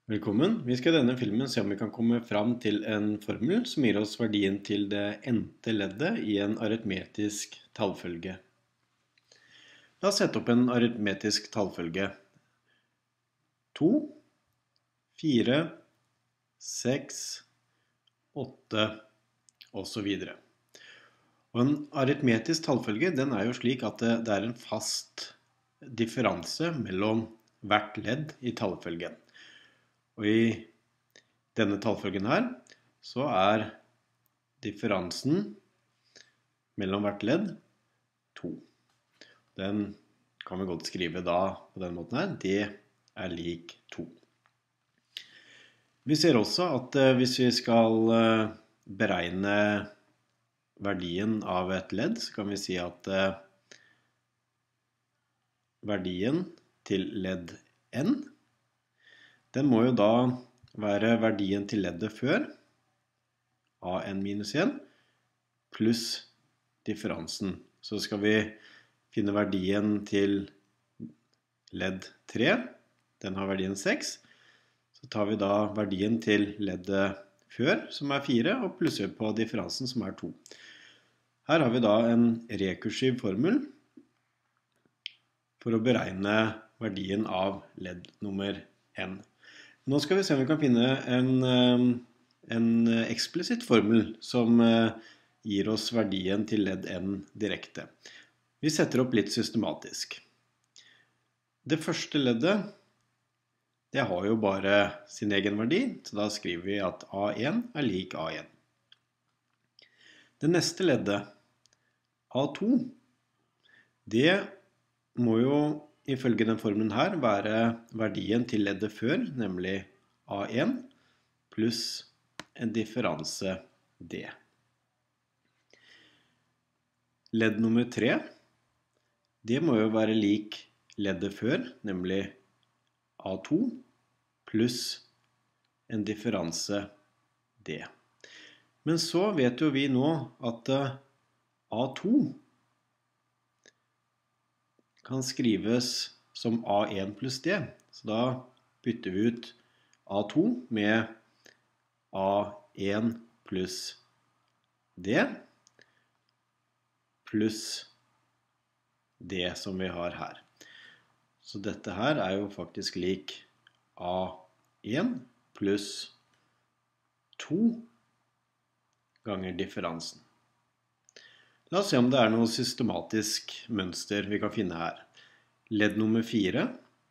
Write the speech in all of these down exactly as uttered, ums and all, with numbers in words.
Velkommen. Vi skal i denne filmen se om vi kan komme fram til en formel som gir oss verdien til det n-te leddet i en aritmetisk tallfølge. La oss sette opp en aritmetisk tallfølge. to, fire, seks, åtte og så videre. Og en aritmetisk tallfølge den er jo slik at det er en fast differanse mellom hvert ledd i tallfølgen. Og i denne tallfølgen her, så er differansen mellom hvert ledd to. Den kan vi godt skrive da på den måten her. Det er lik to. Vi ser også at hvis vi skal beregne verdien av et ledd, så kan vi si at verdien til ledd n den må jo da være verdien til leddet før, an minus en, pluss differansen. Så skal vi finne verdien til ledd tre, den har verdien seks. Så tar vi da verdien til leddet før, som er fire, og plusser på differansen, som er to. Her har vi da en rekursiv formel for å beregne verdien av ledd nummer n. Nå skal vi se om vi kan finne en, en eksplisitt formel som gir oss verdien til ledd n direkte. Vi setter opp litt systematisk. Det første leddet, det har jo bare sin egen verdi, så da skriver vi at an er lik an. Det neste leddet, a to, det må jo ifølge den formelen her være verdien til leddet før, nemlig an, pluss en differanse d. Ledd nummer tre, det må jo være lik leddet før, nemlig a to, pluss en differanse d. Men så vet jo vi nå at a to kan skrives som an pluss d. Så da bytter vi ut a to med an pluss d, pluss det som vi har her. Så dette her er jo faktisk lik an pluss to ganger differansen. La oss se om det er noe systematisk mønster vi kan finne her. Ledd nummer fire,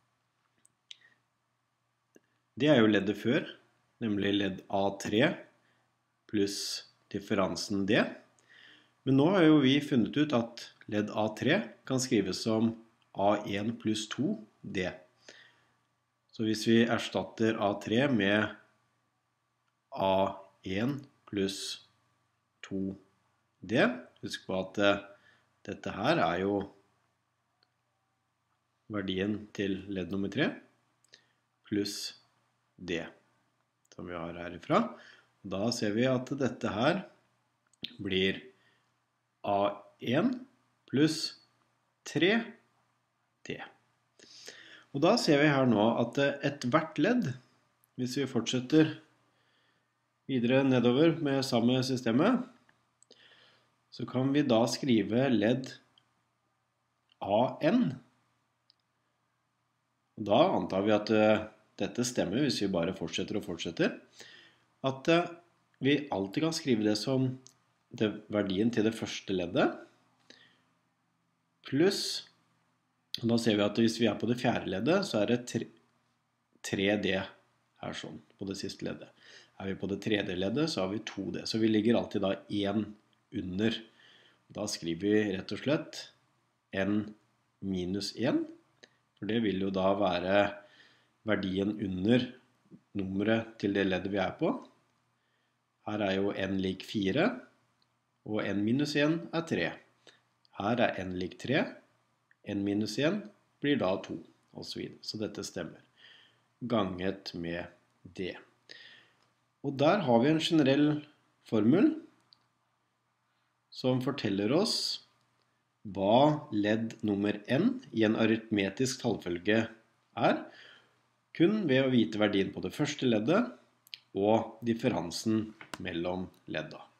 det er jo leddet før, nemlig ledd a tre pluss differansen d. Men nå har jo vi funnet ut at ledd a tre kan skrives som an pluss to d. Så hvis vi erstatter a tre med an pluss to d, husk på at dette her er jo verdien til ledd nummer tre, pluss d, som vi har herifra. Da ser vi at dette her blir an pluss tre d. Og da ser vi her nå at et hvert ledd, hvis vi fortsetter videre nedover med samme systemet, så kan vi da skrive ledd an. Og da antar vi at dette stemmer hvis vi bare fortsetter og fortsetter. At vi alltid kan skrive det som det, verdien til det første leddet. Pluss, og da ser vi at hvis vi er på det fjerde leddet, så er det tre d her sånn, på det siste leddet. Er vi på det tredje leddet, så har vi to d. Så vi ligger alltid da en under. Da skriver vi rett og slett n minus en, for det vil jo da være verdien under nummeret til det leddet vi er på. Her er jo n lik fire, og n minus en er tre. Her er n lik tre, n minus en blir da to, og så videre. Så dette stemmer. Ganget med d. Og der har vi en generell formel som forteller oss hva ledd nummer n i en aritmetisk tallfølge er, kun ved å vite verdien på det første leddet og differansen mellom ledda.